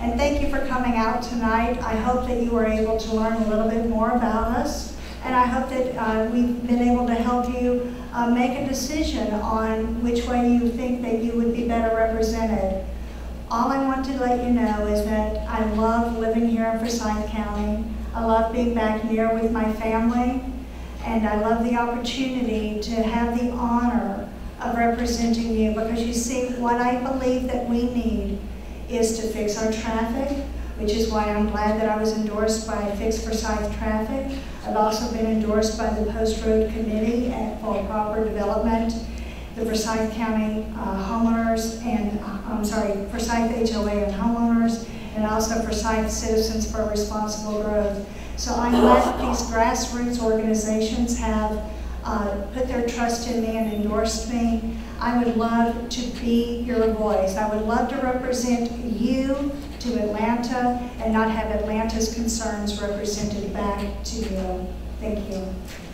And thank you for coming out tonight. I hope that you were able to learn a little bit more about us. And I hope that we've been able to help you make a decision on which way you think that you would be better represented. All I want to let you know is that I love living here in Forsyth County. I love being back near with my family. And I love the opportunity to have the honor of representing you, because you see, what I believe that we need is to fix our traffic, which is why I'm glad that I was endorsed by Fix Forsyth Traffic. I've also been endorsed by the Post Road Committee for proper development, the Forsyth County Homeowners, and Forsyth HOA and Homeowners, and also Forsyth Citizens for Responsible Growth. So I'm glad that these grassroots organizations have put their trust in me and endorsed me. I would love to be your voice. I would love to represent you to Atlanta and not have Atlanta's concerns represented back to you. Thank you.